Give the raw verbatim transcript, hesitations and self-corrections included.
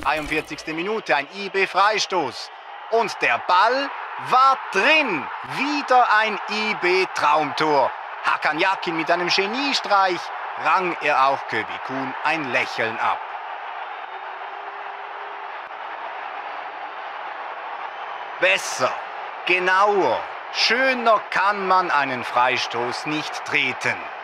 dreiundvierzigste Minute ein I B-Freistoß. Und der Ball war drin. Wieder ein I B-Traumtor. Hakan Yakin mit einem Geniestreich rang er auch Köbikun ein Lächeln ab. Besser, genauer, schöner kann man einen Freistoß nicht treten.